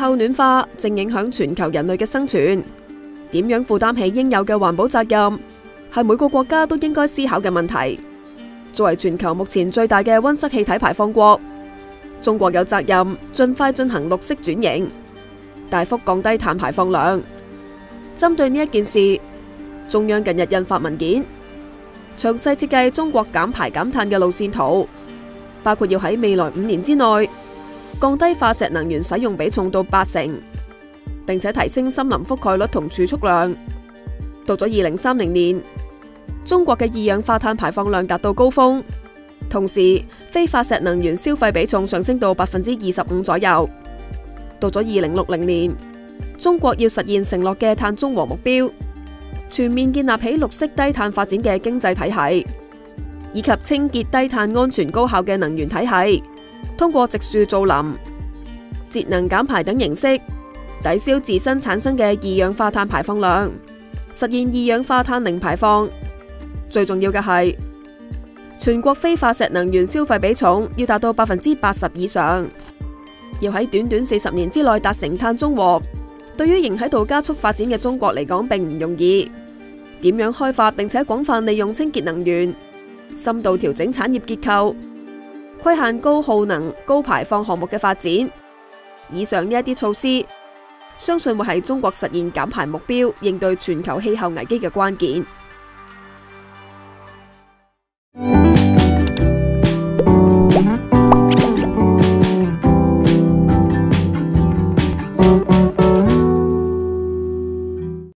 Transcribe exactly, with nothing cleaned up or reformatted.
候暖化正影響全球人類嘅生存，點樣負擔起應有嘅環保責任，係每個國家都應該思考嘅問題。作為全球目前最大嘅溫室氣體排放國，中國有責任盡快進行綠色轉型，大幅降低碳排放量。針對呢一件事，中央近日印發文件，詳細設計中國減排減碳嘅路線圖，包括要喺未來五年之內降低化石能源使用比重到八成，並且提升森林覆蓋率同儲蓄量。到咗二零三零年，中國嘅二氧化碳排放量達到高峰，同時非化石能源消費比重上升到百分之二十五左右。到咗二零六零年，中國要實現承諾嘅碳中和目標，全面建立起綠色低碳發展嘅經濟體系，以及清潔低碳安全高效嘅能源體系。通過植樹造林、節能減排等形式，抵消自身產生嘅二氧化碳排放量，實現二氧化碳零排放。最重要嘅係，全國非化石能源消費比重要達到百分之八十以上，要喺短短四十年之內達成碳中和，對於仍喺度加速發展嘅中國嚟講並唔容易。點樣開發並且廣泛利用清潔能源，深度調整產業結構，規限高耗能、高排放項目嘅發展，以上呢一啲措施，相信會係中國實現減排目標、應對全球氣候危機嘅關鍵。